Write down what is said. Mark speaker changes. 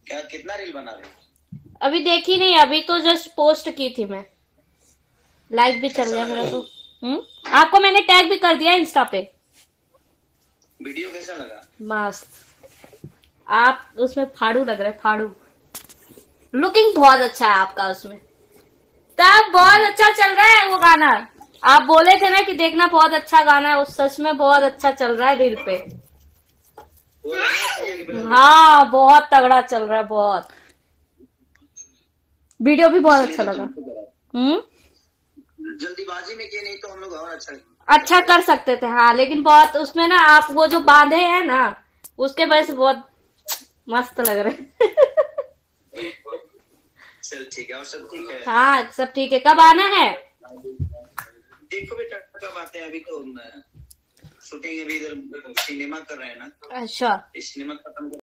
Speaker 1: क्या कितना रील बना रहे हो?
Speaker 2: अभी देखी नहीं, अभी तो जस्ट पोस्ट की थी मैं। लाइक भी चल
Speaker 1: कैसा
Speaker 2: गया
Speaker 1: लगा?
Speaker 2: मेरा तो। आपको मैंने टैग भी कर दिया इंस्टा पे।
Speaker 1: वीडियो कैसा लगा?
Speaker 2: मस्त। आप उसमें फाड़ू लग रहे, फाड़ू। लुकिंग बहुत अच्छा है आपका उसमें। तब बहुत अच्छा चल रहा है वो गाना। आप बोले थे ना कि देखना बहुत अच्छा गाना है, उस सच में बहुत अच्छा चल रहा है रील पे।
Speaker 1: वो रहना चाहिए कि बिल्कुल।
Speaker 2: हाँ बहुत तगड़ा चल रहा है, बहुत। वीडियो भी बहुत
Speaker 1: इसलिए
Speaker 2: अच्छा
Speaker 1: तो
Speaker 2: लगा।
Speaker 1: तुमको करा।
Speaker 2: हम्म।
Speaker 1: जल्दीबाजी में किए, नहीं तो हम लोग और अच्छा
Speaker 2: अच्छा
Speaker 1: करते।
Speaker 2: कर सकते थे हाँ, लेकिन बहुत उसमें ना आप वो जो बांधे हैं ना, उसके वजह से बहुत मस्त लग रहे।
Speaker 1: चल ठीक है, और सब ठीक है।
Speaker 2: हाँ सब ठीक है, कब आना है?
Speaker 1: देखो बेटा कब आते हैं, अभी तो शूटिंग अभी इधर सिनेमा कर रहे हैं ना।
Speaker 2: अच्छा।
Speaker 1: सिनेमा खत्म